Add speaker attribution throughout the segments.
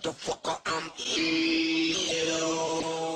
Speaker 1: motherfucker, I'm evil.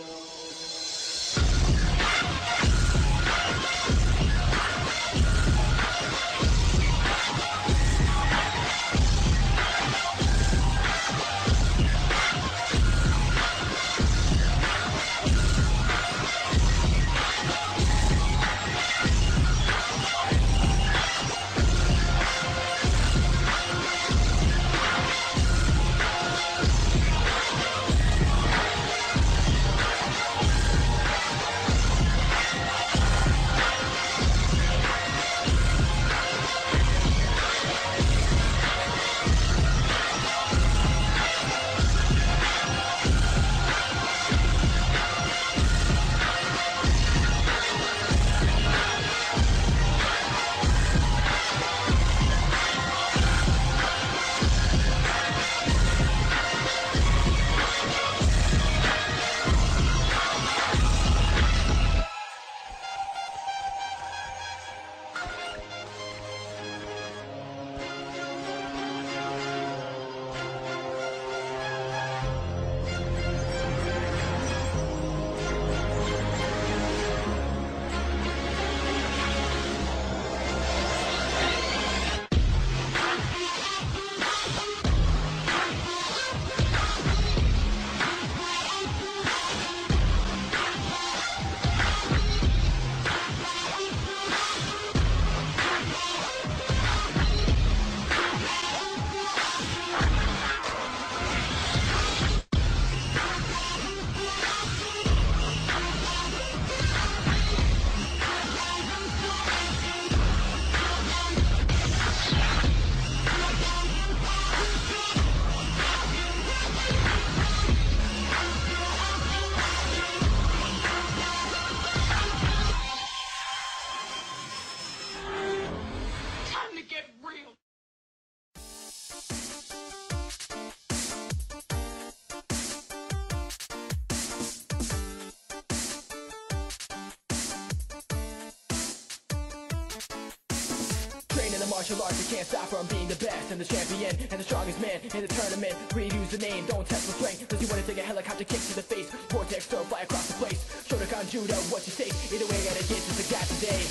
Speaker 2: In the martial arts, you can't stop from being the best and the champion and the strongest man in the tournament. Reuse the name, don't test for strength. Does you wanna take a helicopter kick to the face? Vortex throw, fly across the place. Shotokan judo, what's your stake? Either way, I gotta get to the guy today.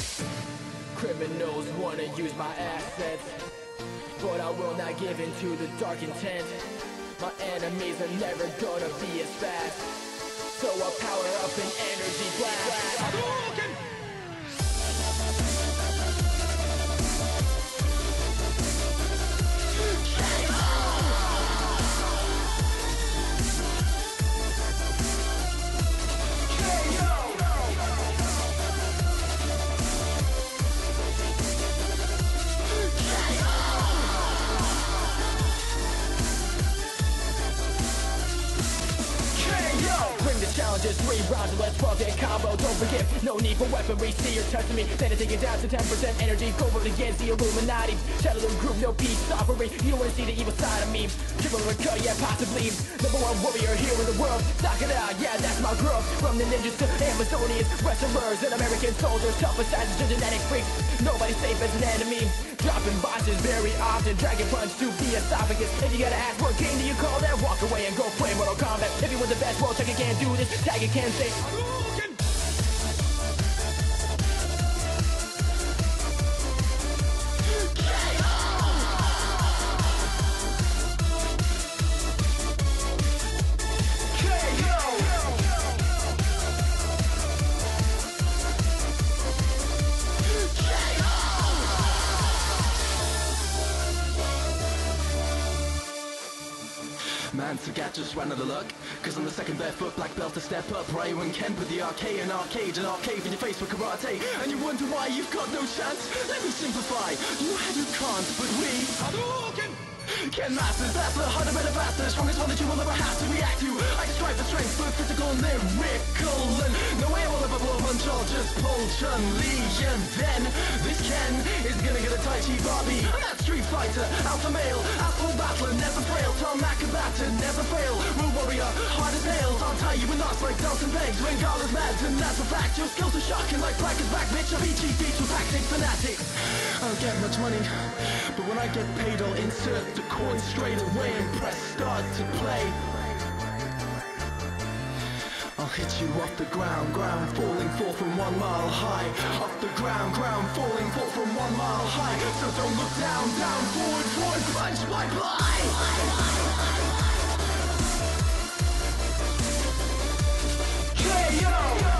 Speaker 2: Criminals wanna use my assets, but I will not give in to the dark intent. My enemies are never gonna be as fast, so I'll power up an energy blast. Hadouken! Challenges, 3 rounds and let's 12 hit combo. Don't forget, no need for weaponry. See you're testing me, then I take it down to 10% energy. Go vote against the Illuminati. Shadow the group, no peace offering. You don't wanna see the evil side of me. Triple or cut, yeah, possibly. Number 1 warrior here in the world. Knock it out, yeah, that's my growth. From the ninjas to Amazonians, Westerners and American soldiers, tough assassins to genetic freaks. Nobody's safe as an enemy. Dropping bosses very often, dragon punch to the esophagus. If you gotta ask what game do you call that, walk away and go play Mortal Kombat. If you want the best, well, check it, can't do this. Tag it, can't say Hadouken!
Speaker 3: Man, forget just ran out of luck. Cause I'm the second barefoot black belt to step up. Ryu and Ken put the arcade in arcade and arcade in your face for karate. And you wonder why you've got no chance? Let me simplify. You had you can't, but we Hadouken! Ken Masters, that's the heart of a bastard. Strongest one that you will ever have to react to. I strive for strength, but physical and lyrical. And no way I will ever blow a punch, I'll just pull Chun-Li. And then, this Ken is gonna get a Tai Chi Barbie. I'm that Street Fighter, alpha male, asshole battler, never frail. Tom Macabata, never fail. Rule warrior, hard as nails. I'll tie you in knots like belts and pegs. When God is mad, and that's a fact. Your skills are shocking like black is back, bitch. I'm EG beats with tactics, fanatics. I don't get much money, but when I get paid, I'll insert the chord straight away and press start to play. I'll hit you off the ground, falling, fall from 1 mile high. Off the ground, falling, fall from 1 mile high. So don't look down, forward, punch my blind. KO!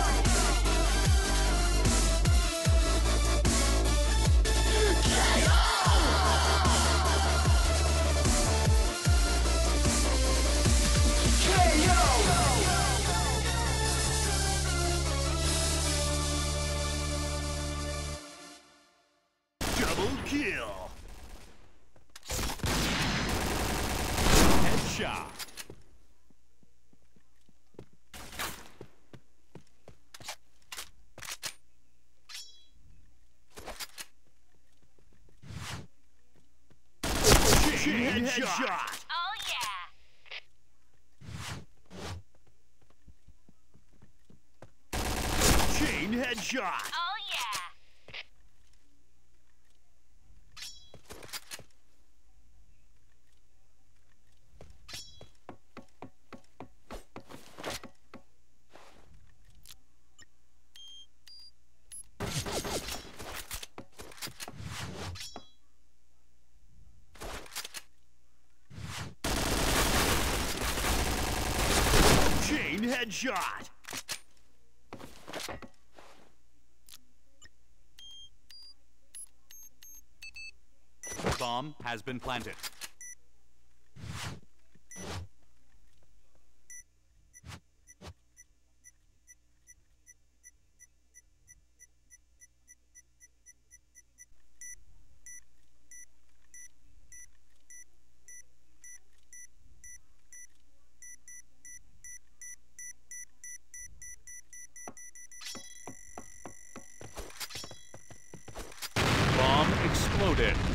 Speaker 1: Double kill. Headshot. Chain headshot.
Speaker 4: Oh yeah.
Speaker 1: Chain headshot.
Speaker 4: Oh yeah.
Speaker 1: Chain headshot. Bomb has been planted. Bomb exploded.